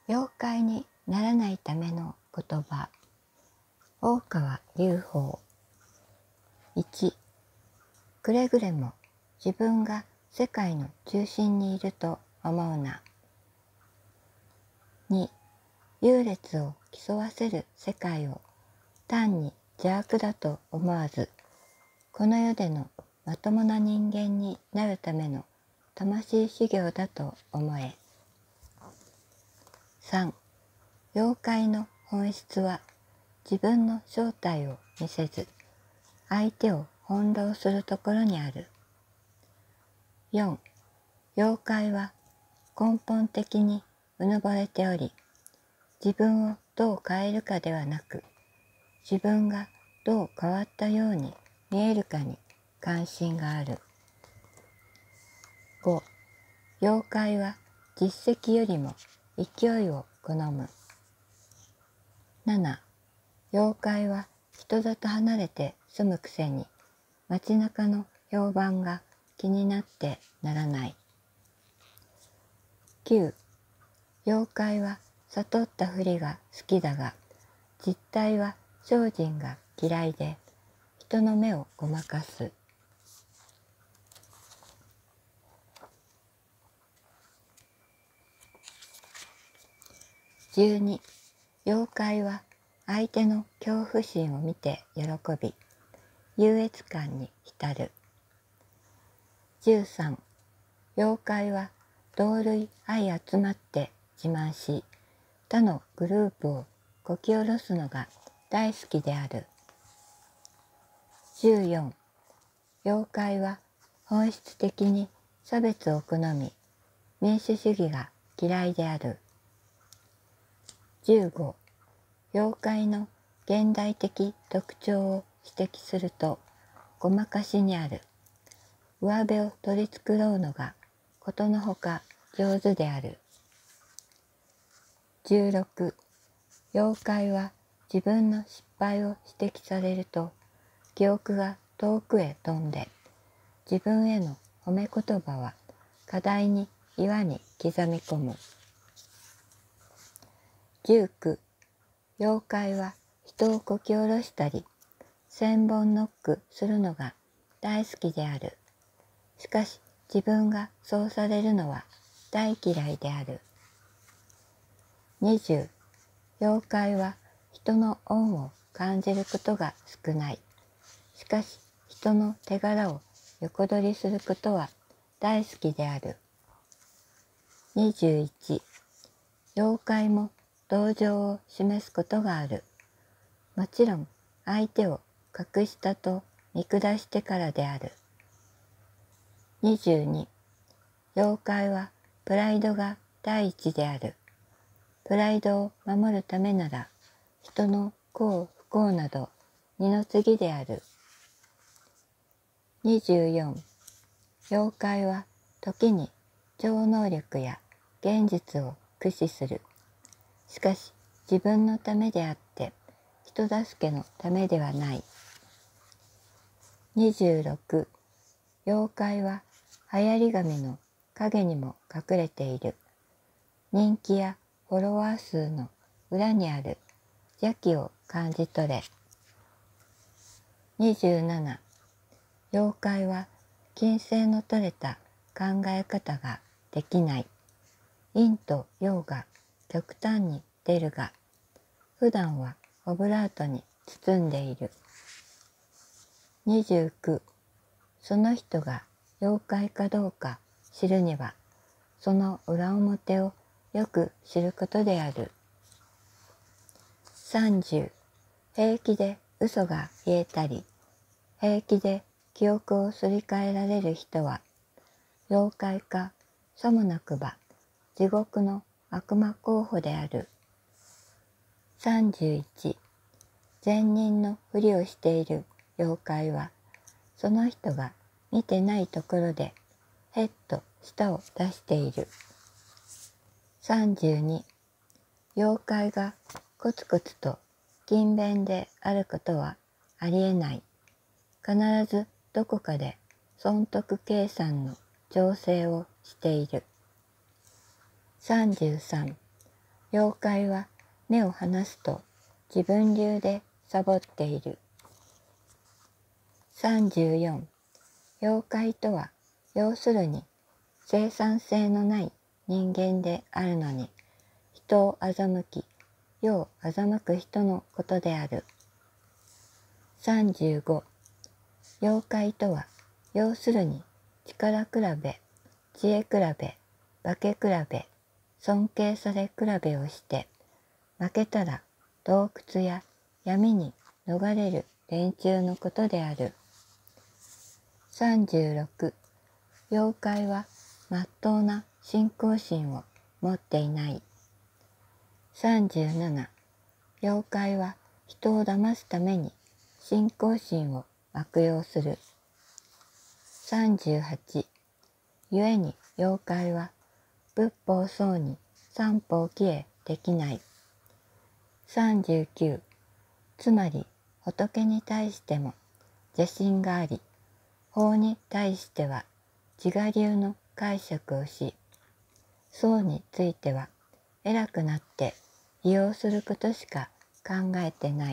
妖怪にならないための言葉。大川隆法。1、くれぐれも自分が世界の中心にいると思うな。2、優劣を競わせる世界を単に邪悪だと思わず、この世でのまともな人間になるための魂修行だと思え。3、妖怪の本質は自分の正体を見せず、相手を翻弄するところにある。4、妖怪は根本的にうぬぼれており、自分をどう変えるかではなく、自分がどう変わったように見えるかに関心がある。5、妖怪は実績よりも勢いを好む。7、妖怪は人里離れて住むくせに街中の評判が気になってならない。9、妖怪は悟ったふりが好きだが、実態は精進が嫌いで人の目をごまかす。12、妖怪は相手の恐怖心を見て喜び、優越感に浸る。13、妖怪は同類相集まって自慢し、他のグループをこき下ろすのが大好きである。14、妖怪は本質的に差別を好み、民主主義が嫌いである。15、妖怪の現代的特徴を指摘するとごまかしにある。上辺を取り繕うのがことのほか上手である。16、妖怪は自分の失敗を指摘されると記憶が遠くへ飛んで、自分への褒め言葉は過大に岩に刻み込む。19、妖怪は人をこき下ろしたり、千本ノックするのが大好きである。しかし自分がそうされるのは大嫌いである。20、妖怪は人の恩を感じることが少ない。しかし人の手柄を横取りすることは大好きである。21、妖怪も同情を示すことがある。もちろん相手を格下と見下してからである。22、妖怪はプライドが第一である。プライドを守るためなら人の幸不幸など二の次である。24、妖怪は時に超能力や現実を駆使する。しかし自分のためであって人助けのためではない。26、妖怪は流行り紙の影にも隠れている。人気やフォロワー数の裏にある邪気を感じ取れ。27、妖怪は均斉の取れた考え方ができない。陰と陽が極端に出るが、普段はオブラートに包んでいる。29、その人が妖怪かどうか知るには、その裏表をよく知ることである。30、平気で嘘が言えたり、平気で記憶をすり替えられる人は、妖怪かさもなくば地獄の悪魔候補である。31、善人のふりをしている妖怪は、その人が見てないところでへっと舌を出している。32、妖怪がコツコツと勤勉であることはありえない。必ずどこかで損得計算の調整をしている。33、 妖怪は目を離すと自分流でサボっている。34、妖怪とは要するに生産性のない人間であるのに、人を欺き、世を欺く人のことである。35、妖怪とは要するに力比べ、知恵比べ、化け比べ、尊敬され比べをして、負けたら洞窟や闇に逃れる連中のことである。36、妖怪はまっとうな信仰心を持っていない。37、妖怪は人を騙すために信仰心を悪用する。38、故に妖怪は仏法僧に三方帰依できない。39、つまり仏に対しても邪心があり、法に対しては自我流の解釈をし、僧については偉くなって利用することしか考えてない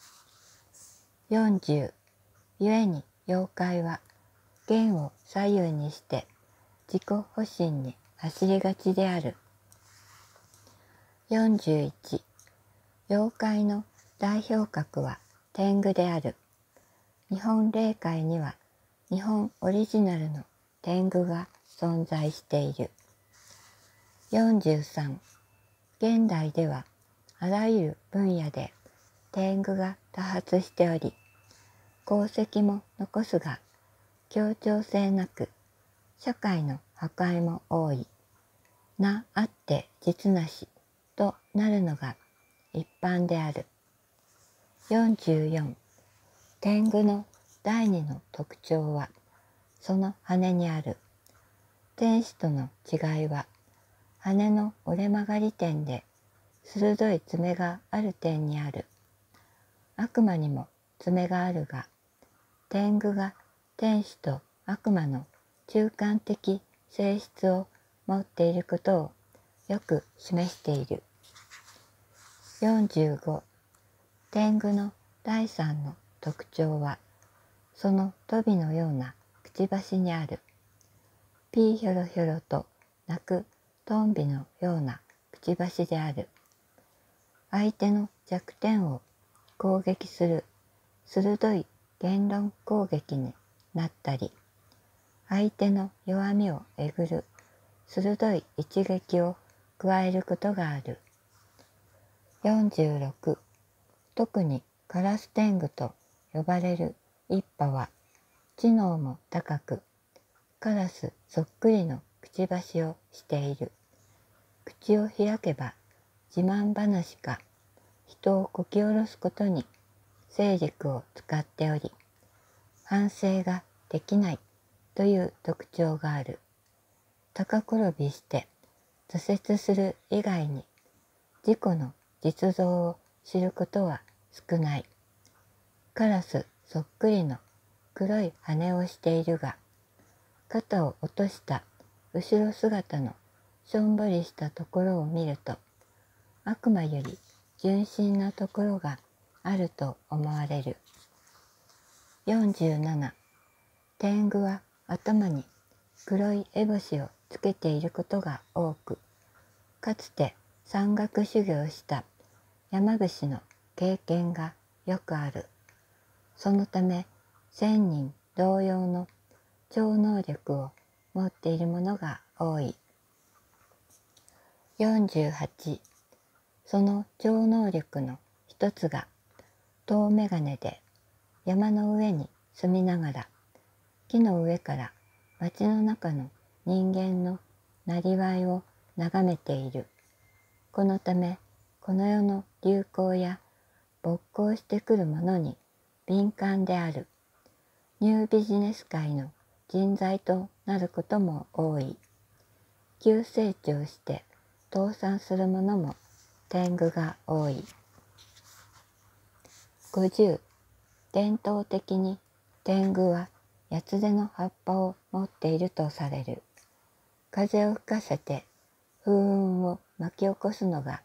。40、故に妖怪は弦を左右にして自己保身に走りがちである。41、妖怪の代表格は天狗である。日本霊界には日本オリジナルの天狗が存在している。43、現代ではあらゆる分野で天狗が多発しており、功績も残すが協調性なく、社会の破壊も多い。なあって実なしとなるのが一般である。44、天狗の第二の特徴はその羽にある。天使との違いは羽の折れ曲がり点で鋭い爪がある点にある。悪魔にも爪があるが、天狗が天使と悪魔の中間的性質を持っていることをよく示している。45、天狗の第三の特徴は、そのトビのようなくちばしにある。ピーヒョロヒョロと鳴くトンビのようなくちばしである。相手の弱点を攻撃する鋭い言論攻撃になったり、相手の弱みをえぐる鋭い一撃を加えることがある。46、特にカラス天狗と呼ばれる一派は知能も高く、カラスそっくりのくちばしをしている。口を開けば自慢話か人をこき下ろすことに精力を使っており、反省ができないという特徴がある。高転びして挫折する以外に自己の実像を知ることは少ない。カラスそっくりの黒い羽をしているが、肩を落とした後ろ姿のしょんぼりしたところを見ると、悪魔より純真なところがあると思われる。47、天狗は頭に黒い烏帽子をつけていることが多く、かつて山岳修行した山伏の経験がよくある。そのため1000人同様の超能力を持っている者が多い。48、その超能力の一つが遠眼鏡で山の上に住みながら木の上から町の中の人間のなりわいを眺めている。このためこの世の流行や勃興してくるものに敏感である。ニュービジネス界の人材となることも多い。急成長して倒産するものも天狗が多い。50、伝統的に天狗は八つ手の葉っぱを持っているとされる。風を吹かせて風雲を巻き起こすのが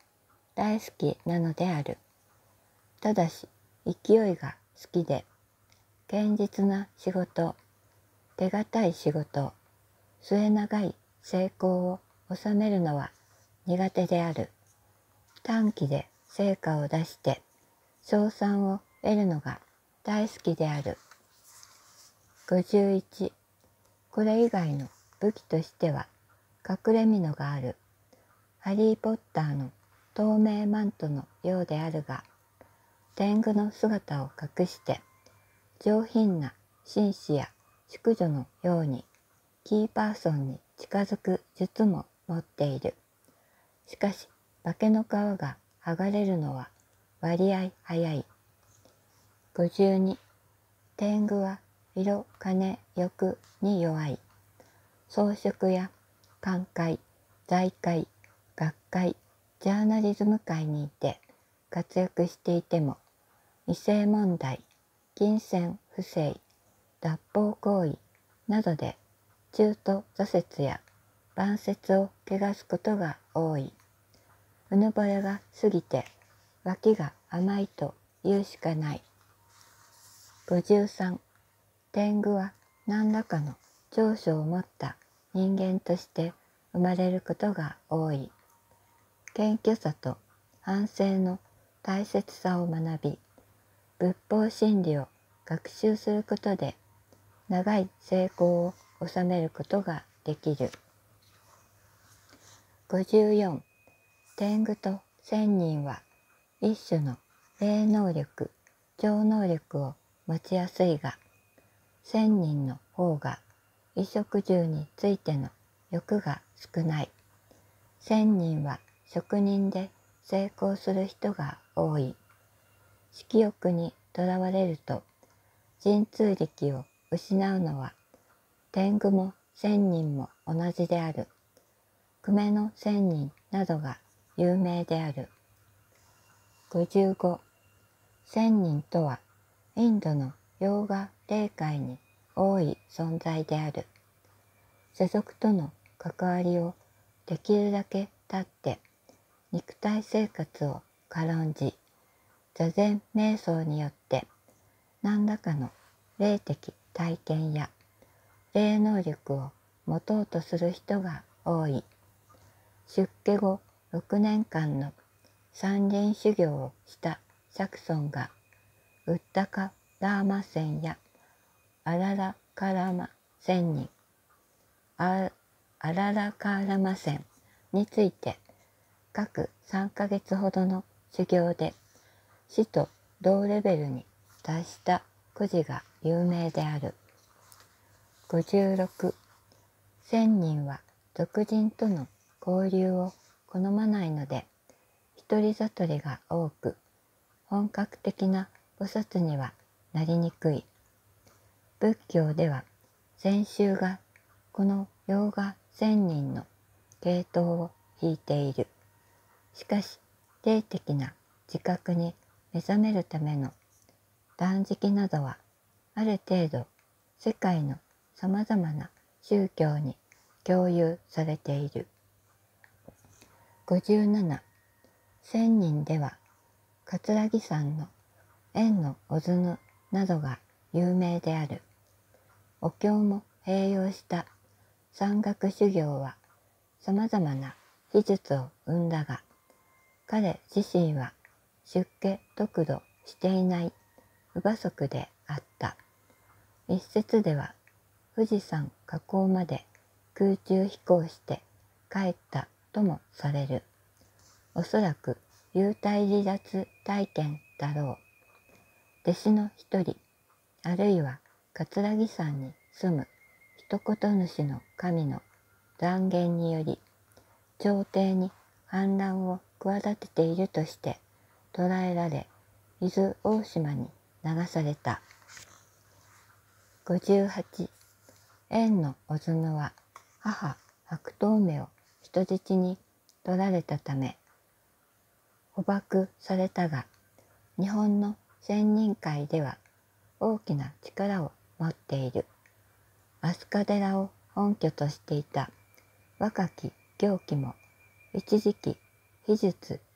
大好きなのである。ただし勢いが好きで、堅実な仕事、手堅い仕事、末長い成功を収めるのは苦手である。短期で成果を出して賞賛を得るのが大好きである。51、これ以外の武器としては隠れ蓑がある。ハリー・ポッターの透明マントのようであるが、天狗の姿を隠して上品な紳士や淑女のようにキーパーソンに近づく術も持っている。しかし化けの皮が剥がれるのは割合早い。52、天狗は色金欲に弱い。装飾や官会、財界、学会、ジャーナリズム界にいて活躍していても、異性問題、金銭不正、脱法行為などで中途挫折や晩節を汚すことが多い。うぬぼれが過ぎて脇が甘いと言うしかない。53、天狗は何らかの長所を持った人間として生まれることが多い。謙虚さと反省の大切さを学び、仏法真理を学習することで長い成功を収めることができる。54、天狗と仙人は一種の霊能力、超能力を持ちやすいが、仙人の方が衣食住についての欲が少ない。仙人は職人で成功する人が多い。色欲にとらわれると神通力を失うのは天狗も仙人も同じである。久米の仙人などが有名である。55、仙人とはインドのヨーガ霊界に多い存在である。世俗との関わりをできるだけ断って肉体生活を軽んじ、座禅瞑想によって何らかの霊的体験や霊能力を持とうとする人が多い。出家後6年間の山林修行をした釈尊がウッダカ・ラーマ仙やアララカラマ仙人、アララカーラマ仙について各3ヶ月ほどの修行で死と同レベルに達した故事が有名である。56、仙人は俗人との交流を好まないので、一人悟りが多く、本格的な菩薩にはなりにくい。仏教では禅宗がこのヨーガ仙人の系統を引いている。しかし霊的な自覚に目覚めるための断食などはある程度世界のさまざまな宗教に共有されている。57、仙人では葛城山の円のおずぬなどが有名である。お経も併用した山岳修行はさまざまな技術を生んだが、彼自身は出家得度していない乳母足であった。一説では富士山火口まで空中飛行して帰ったともされる。おそらく幽体離脱体験だろう。弟子の一人、あるいは葛城山に住む一言主の神の断言により、朝廷に反乱を企てているとして捕らえられ、伊豆大島に流された。58、円のおずぬは母白頭目を人質に取られたため捕獲されたが、日本の仙人界では大きな力を持っている。飛鳥寺を本拠としていた若き行基も一時期秘術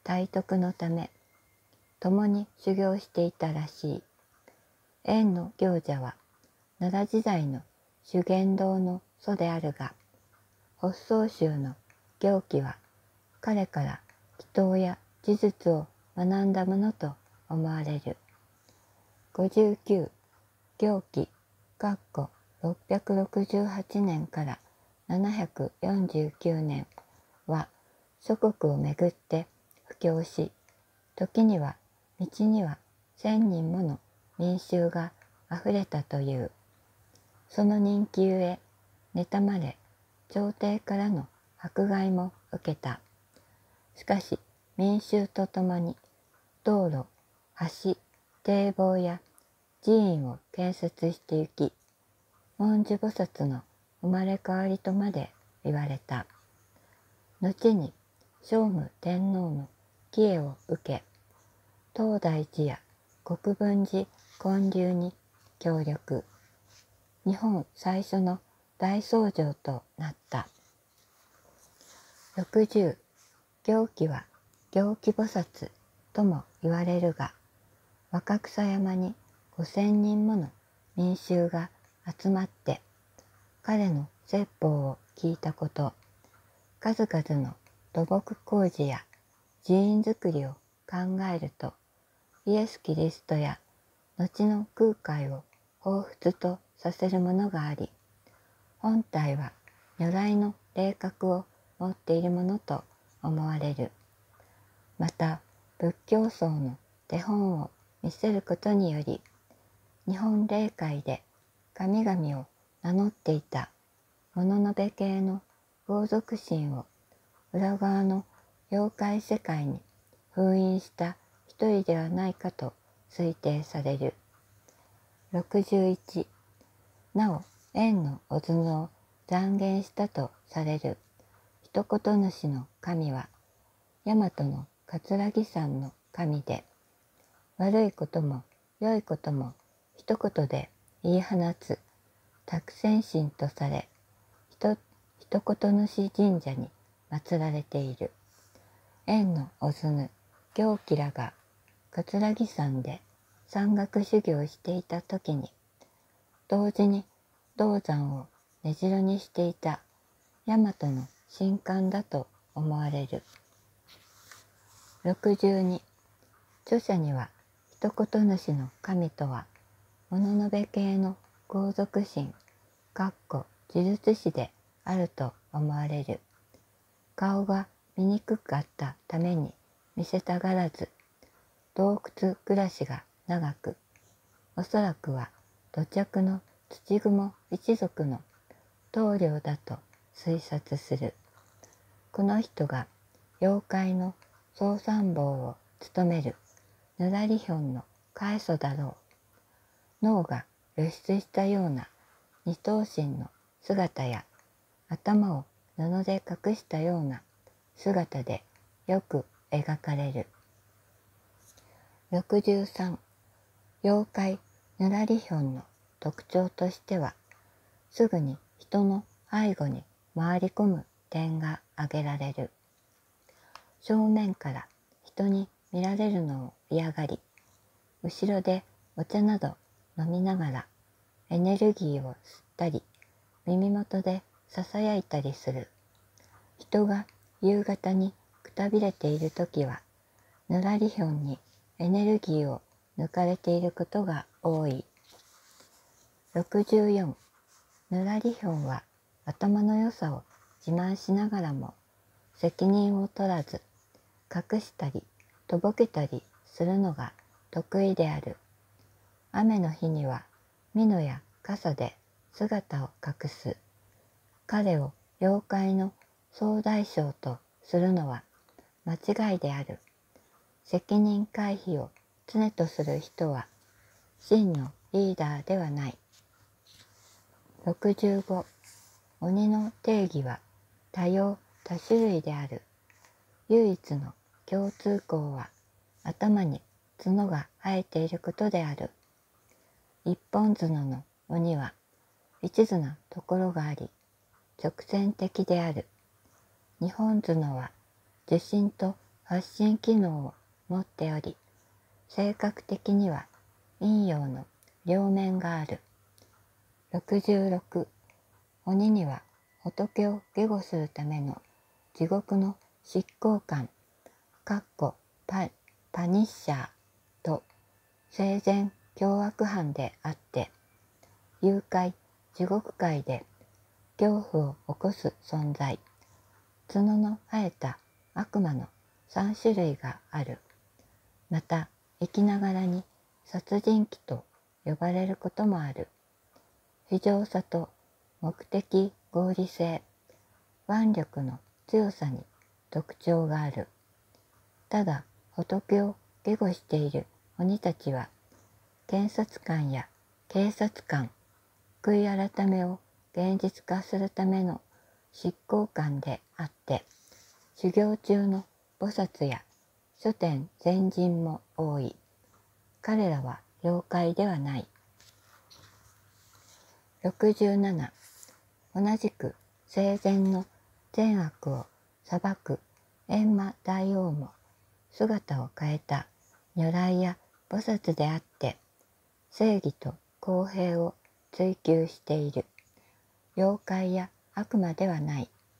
体得のため共に修行していたらしい。円の行者は奈良時代の修験道の祖であるが、発想宗の行基は彼から祈祷や呪術を学んだものと思われる。59行基668年から749年は諸国をめぐって布教し、時には道には1000人もの民衆があふれたという。その人気ゆえ妬まれ、朝廷からの迫害も受けた。しかし民衆とともに道路、橋、堤防や寺院を建設してゆき、文殊菩薩の生まれ変わりとまで言われた。後に聖武天皇の帰依を受け、東大寺や国分寺建立に協力。日本最初の大僧正となった。60行基は行基菩薩とも言われるが、若草山に5000人もの民衆が集まって彼の説法を聞いたこと、数々の土木工事や寺院造りを考えると、イエス・キリストや後の空海を彷彿とさせるものがあり、本体は如来の霊格を持っているものと思われる。また仏教僧の手本を見せることにより、日本霊界で神々を名乗っていた物部系の豪族心を裏側の妖怪世界に封印した一人ではないかと推定される。61なお円のお頭を残言したとされる一言主の神は大和の葛城山の神で、悪いことも良いことも一言で言い放つ託仙神とされ、一言主神社に祀られている。円のお頭行基らが葛城山で山岳修行していた時に、同時に銅山を根城にしていた大和の神官だと思われる。62著者には一言主の神とは物部系の豪族神呪術師であると思われる。顔が見にくかったために見せたがらず、洞窟暮らしが長く、おそらくは土着の土蜘一族の棟梁だと推察する。この人が妖怪の総参謀を務めるぬらりひょんの開祖だろう。脳が露出したような二頭身の姿や頭を布で隠したような姿でよく描かれる。63妖怪ぬらりひょんの特徴としては、すぐに人の背後に回り込む点が挙げられる。正面から人に見られるのを嫌がり、後ろでお茶など飲みながらエネルギーを吸ったり、耳元でささやいたりする。人が夕方にくたびれているときは、ぬらりひょんにエネルギーを抜かれていることが多い。64ぬらりひょんは頭の良さを自慢しながらも責任を取らず、隠したりとぼけたりするのが得意である。雨の日には美濃や傘で姿を隠す。彼を妖怪の総大将とするのは間違いである。責任回避を常とする人は真のリーダーではない。65鬼の定義は多様多種類である。唯一の共通項は頭に角が生えていることである。一本角の鬼は一途なところがあり、直線的である。二本角は受信と発信機能を持っており、性格的には陰陽の両面がある。66、鬼には仏を下護するための地獄の執行官パニッシャーと生前凶悪犯であって、誘拐地獄界で恐怖を起こす存在、角の生えた悪魔の3種類がある。また生きながらに殺人鬼と呼ばれることもある。非常さと目的合理性、腕力の強さに特徴がある。ただ仏を下護している鬼たちは、検察官や警察官、悔い改めを現実化するための執行官であって、修行中の菩薩や諸天善人も多い。彼らは妖怪ではない。67、同じく生前の善悪を裁く閻魔大王も姿を変えた如来や菩薩であって、正義と公平を追求している。妖怪や悪魔ではない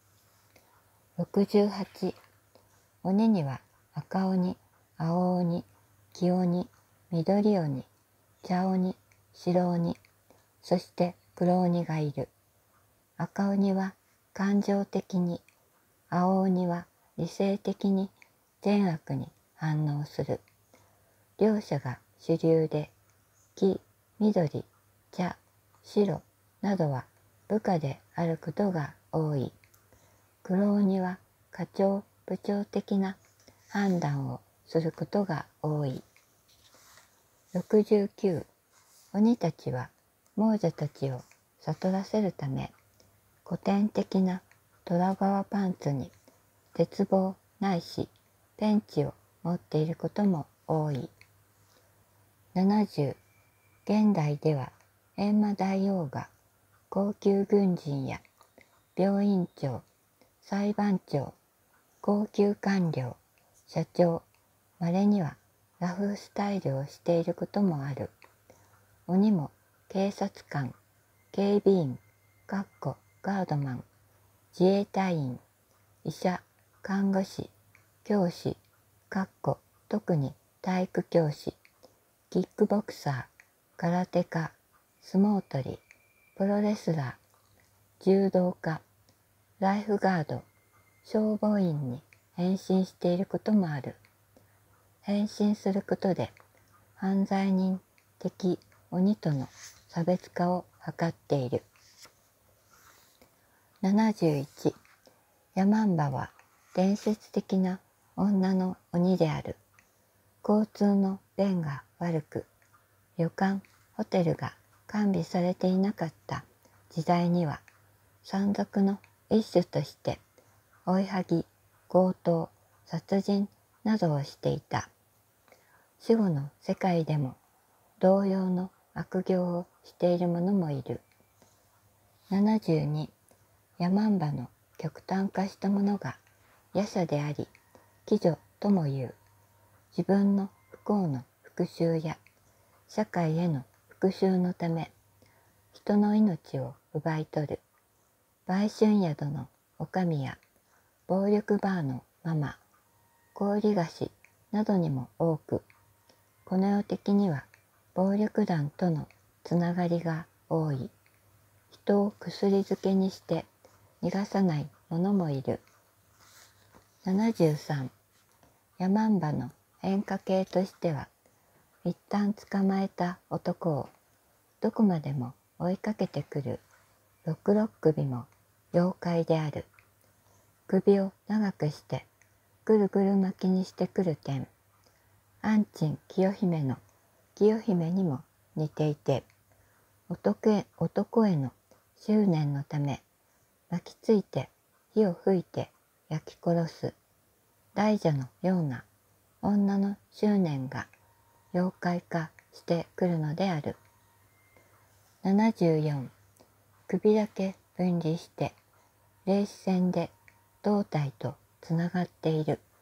。68、鬼には赤鬼、青鬼、黄鬼、緑鬼、茶鬼、白鬼、そして黒鬼がいる。赤鬼は感情的に、青鬼は理性的に善悪に反応する。両者が主流で、黄、緑、茶、白などは部下であることが多い。黒鬼は課長部長的な判断をすることが多い。69、鬼たちは亡者たちを悟らせるため、古典的な虎革パンツに鉄棒ないしペンチを持っていることも多い。70、現代では閻魔大王が高級軍人や病院長、裁判長、高級官僚、社長、稀にはラフスタイルをしていることもある。鬼も警察官、警備員、ガードマン、自衛隊員、医者、看護師、教師、特に体育教師、キックボクサー、空手家、相撲取り、プロレスラー、柔道家、ライフガード、消防員に変身していることもある。変身することで犯罪人的鬼との差別化を図っている。71、ヤマンバは伝説的な女の鬼である。交通の便が悪く、旅館、ホテルが完備されていなかった時代には、山賊の一種として追いはぎ、強盗、殺人などをしていた。死後の世界でも同様の悪行をしている者もいる。72、ヤマンバの極端化したものが夜叉であり、鬼女ともいう。自分の不幸の復讐や社会への復讐のため、人の命を奪い取る。売春宿の女将や暴力バーのママ、氷菓子などにも多く、この世的には暴力団とのつながりが多い。人を薬漬けにして逃がさない者もいる。73、ヤマンバの変化系としては、一旦捕まえた男をどこまでも追いかけてくる六首も妖怪である。首を長くしてぐるぐる巻きにしてくる点、安珍清姫の清姫にも似ていて、男への執念のため巻きついて火を吹いて焼き殺す大蛇のような女の執念が妖怪化してくるのである。74、首だけ分離して霊視線で胴体とつながっている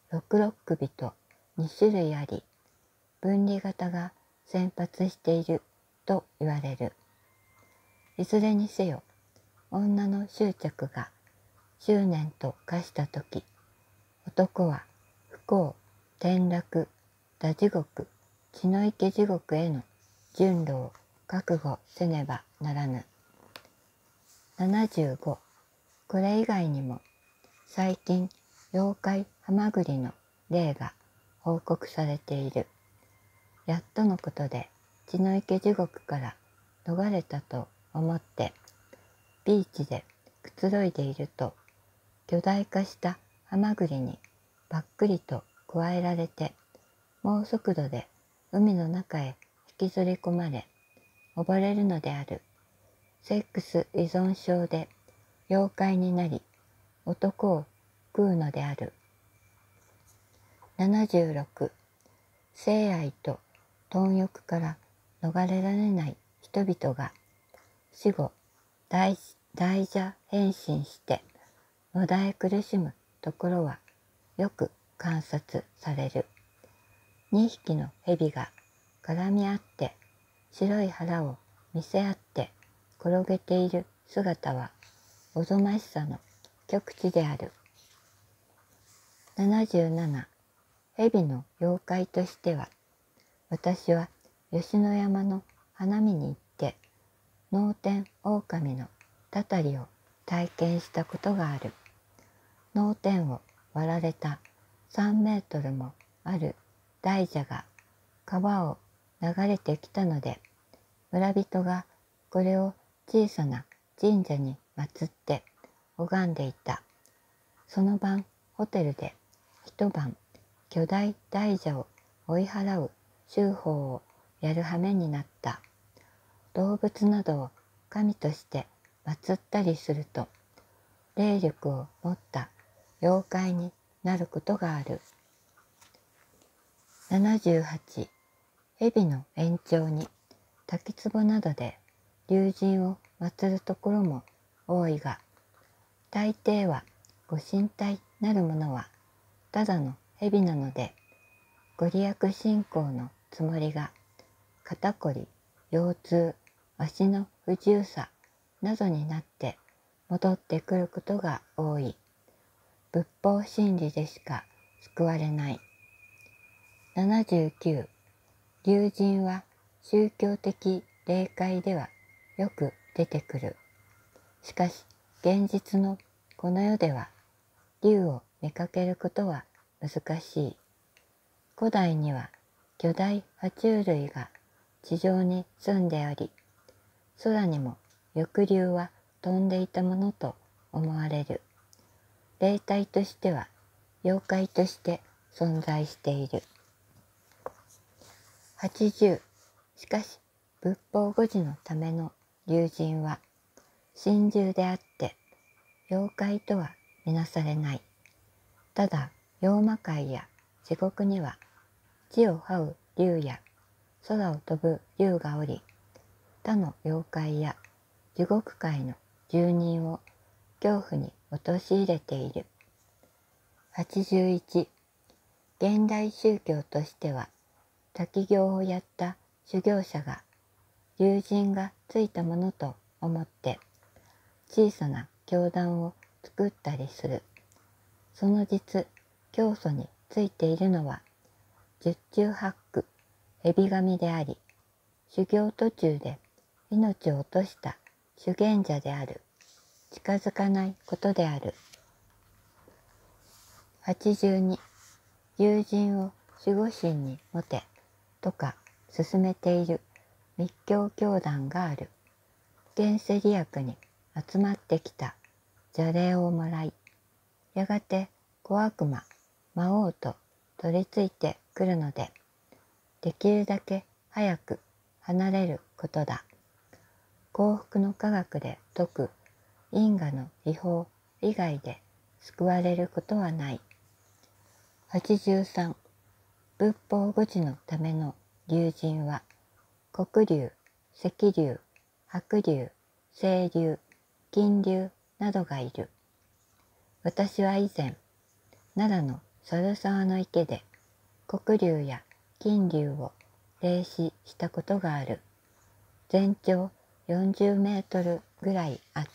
六首と2種類あり、分離型が先発していると言われる。いずれにせよ、女の執着が執念と化したとき、男は不幸、転落、堕地獄、血の池地獄への順路を覚悟せねばならぬ。75、これ以外にも最近妖怪ハマグリの例が報告されている。やっとのことで血の池地獄から逃れたと思ってビーチでくつろいでいると、巨大化したハマグリにばっくりとくわえられて、猛速度で海の中へ引きずり込まれ、溺れるのである。セックス依存症で妖怪になり、男を食うのである。76、性愛と貪欲から逃れられない人々が死後大蛇変身して野田へ苦しむところはよく観察される。2匹の蛇が絡み合って白い腹を見せ合って転げている姿はおぞましさの極致である。77、蛇の妖怪としては、私は吉野山の花見に行って脳天狼のたたりを体験したことがある。脳天を割られた3メートルもある大蛇が川を流れてきたので、村人がこれを小さな神社に祀って拝んでいた。その晩ホテルで一晩巨大大蛇を追い払う修法をやる羽目になった。動物などを神として祀ったりすると、霊力を持った妖怪になることがある。78、蛇の延長に滝壺などで龍神を祀るところも多いが、大抵はご神体なるものはただの蛇なので、ご利益信仰のつもりが肩こり、腰痛、足の不自由さなどになって戻ってくることが多い。仏法真理でしか救われない。79、龍神は宗教的霊界ではよく出てくる。しかし現実のこの世では龍を見かけることは難しい。古代には巨大爬虫類が地上に住んでおり、空にも翼竜は飛んでいたものと思われる。霊体としては妖怪として存在している。80、しかし仏法護持のための龍神は神獣であって妖怪とはみなされない。ただ妖魔界や地獄には地を這う竜や空を飛ぶ竜がおり、他の妖怪や地獄界の住人を恐怖に陥れている。81、現代宗教としては滝行をやった修行者が龍神がついたものと思って小さな教団を作ったりする。その実、教祖についているのは十中八九蛇神であり、修行途中で命を落とした修験者である。近づかないことである。82、友人を守護神に持てとか進めている密教教団がある。現世利益に集まってきた邪霊をもらい、やがて小悪魔、魔王と取り付いてくるので、できるだけ早く離れることだ。幸福の科学で説く因果の違法以外で救われることはない。83、仏法護持のための龍神は黒龍、赤龍、白龍、青龍、金龍などがいる。私は以前、奈良の猿沢の池で黒竜や金竜を霊視したことがある。全長40メートルぐらいあった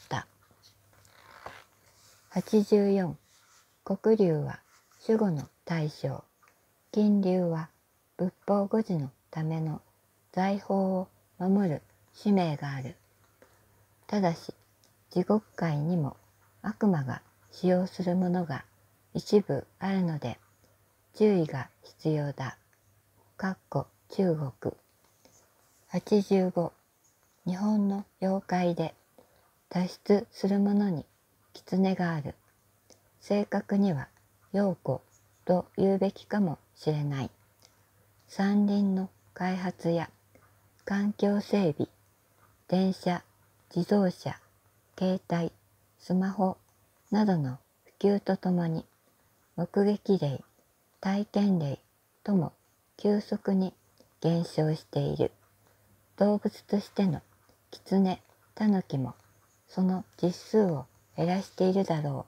。84、黒竜は守護の大将、金竜は仏法護持のための財宝を守る使命がある。ただし、地獄界にも悪魔が使用するものが一部あるので、注意が必要だ。中国。85、日本の妖怪で脱出する者に狐がある。正確には妖狐と言うべきかもしれない。山林の開発や環境整備、電車、自動車、携帯、スマホなどの普及とともに、目撃例、体験例とも急速に減少している。動物としての狐、タヌキもその実数を減らしているだろ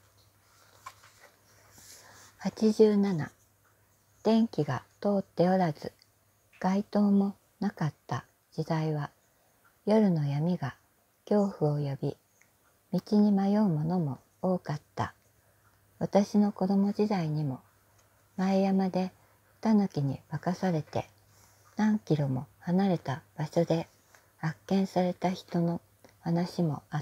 う。87、電気が通っておらず、街灯もなかった時代は、夜の闇が恐怖を呼び、道に迷う者も多かった。私の子供時代にも、前山でタヌキに化かされて、何キロも離れた場所で発見された人の話もあった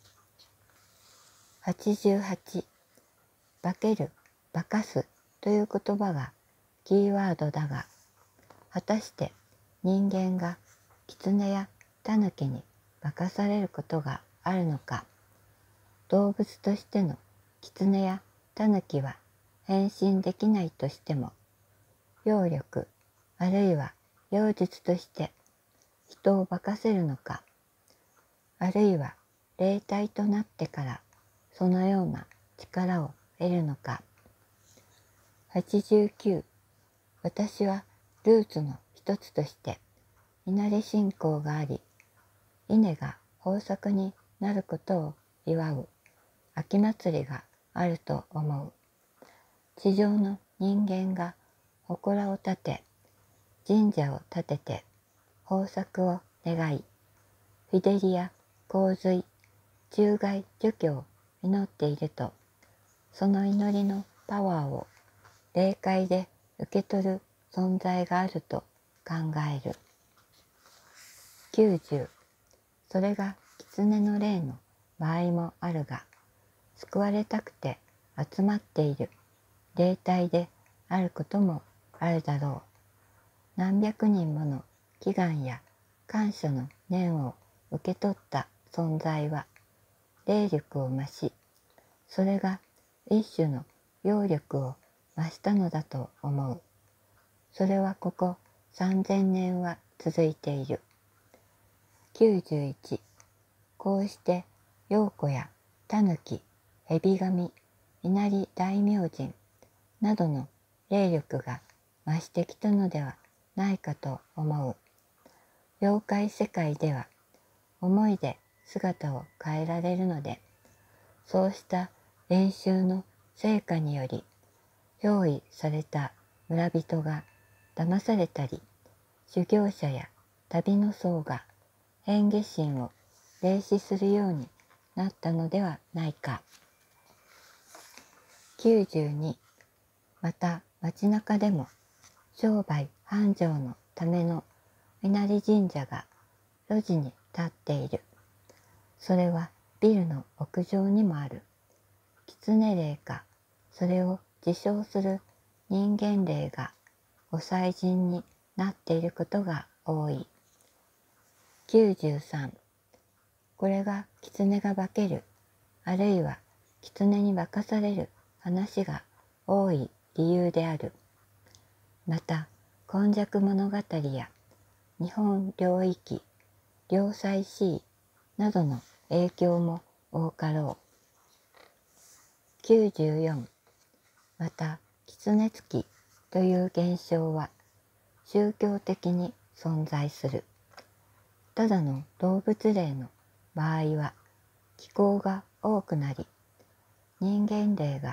。88、化ける、化かすという言葉がキーワードだが、果たして人間が狐やタヌキに化かされることがあるのか。動物としての狐やタヌキは変身できないとしても、妖力あるいは妖術として人を化かせるのか、あるいは霊体となってからそのような力を得るのか。89、私はルーツの一つとして稲荷信仰があり、稲が豊作になることを祝う秋祭りがあると思う。地上の人間が祠を建て、神社を建てて豊作を願い、日照りや洪水、虫害除去を祈っていると、その祈りのパワーを霊界で受け取る存在があると考える。90、それが狐の霊の場合もあるが、救われたくて集まっている霊体であることもあるだろう。何百人もの祈願や感謝の念を受け取った存在は霊力を増し、それが一種の妖力を増したのだと思う。それはここ3000年は続いている。91、こうして妖狐やタヌキ、蛇神、稲荷大明神などの霊力が増してきたのではないかと思う。妖怪世界では思いで姿を変えられるので、そうした練習の成果により、憑依された村人が騙されたり、修行者や旅の僧が変化心を霊視するようになったのではないか。92、また街中でも商売繁盛のための稲荷神社が路地に立っている。それはビルの屋上にもある。狐霊か、それを自称する人間霊がご祭神になっていることが多い。93、これが狐が化ける、あるいは狐に化かされる話が多い理由である。また、今昔物語や日本領域、領祭史などの影響も多かろう。94、また、狐つきという現象は宗教的に存在する。ただの動物霊の場合は気候が多くなり、人間霊が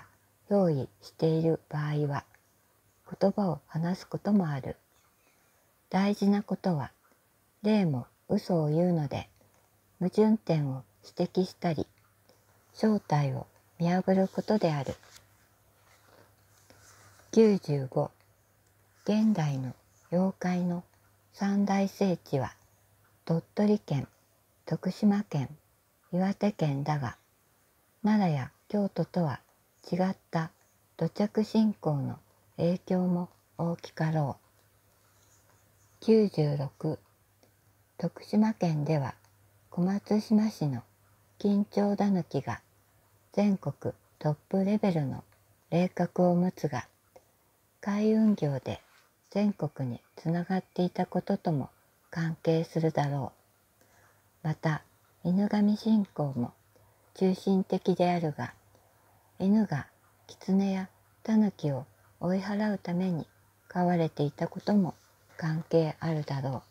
用意している場合は言葉を話すこともある。大事なことは霊も嘘を言うので矛盾点を指摘したり正体を見破ることである。95. 現代の妖怪の三大聖地は鳥取県、徳島県、岩手県だが、奈良や京都とは違った土着信仰の影響も大きかろう。96. 徳島県では小松島市の金蝶だぬきが全国トップレベルの霊格を持つが、海運業で全国につながっていたこととも関係するだろう。また、犬神信仰も中心的であるが、犬が狐や狸を追い払うために飼われていたことも関係あるだろ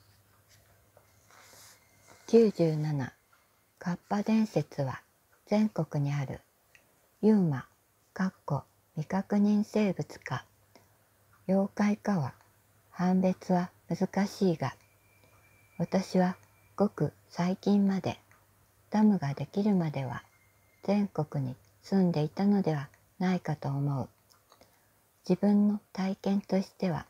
う。97. カッパ伝説は全国にあるユーマ未確認生物か妖怪かは判別は難しいが、私はごく最近までダムができるまでは全国に住んでいたのではないかと思う。自分の体験としては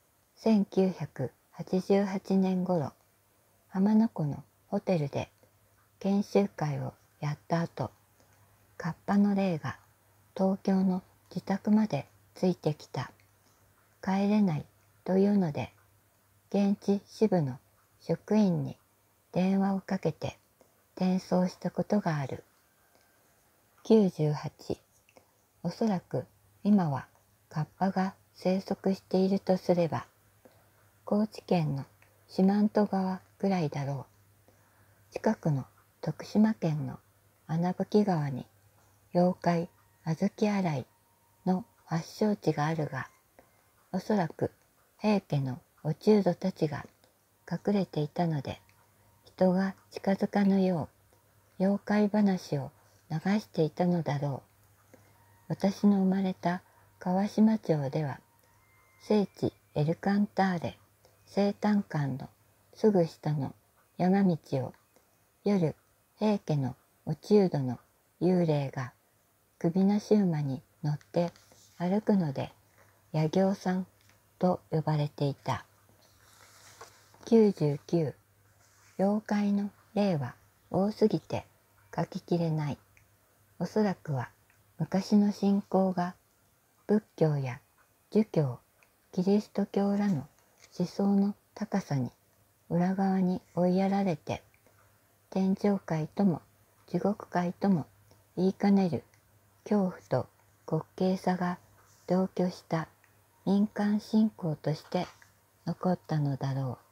1988年頃浜名湖のホテルで研修会をやった後、カッパの霊が東京の自宅までついてきた。帰れないというので、現地支部の職員に電話をかけて転送したことがある。98. おそらく今はカッパが生息しているとすれば、高知県の四万十川ぐらいだろう。近くの徳島県の穴吹川に妖怪小豆洗いの発祥地があるが、おそらく平家の落人たちが隠れていたので、人が近づかぬよう妖怪話を流していたのだろう。私の生まれた川島町では、聖地エルカンターレ生誕館のすぐ下の山道を夜平家の落人の幽霊が首なし馬に乗って歩くので、夜行さんと呼ばれていた。99. 妖怪の例は多すぎて書ききれない。おそらくは昔の信仰が仏教や儒教、キリスト教らの思想の高さに裏側に追いやられて、天上界とも地獄界とも言いかねる恐怖と滑稽さが同居した民間信仰として残ったのだろう。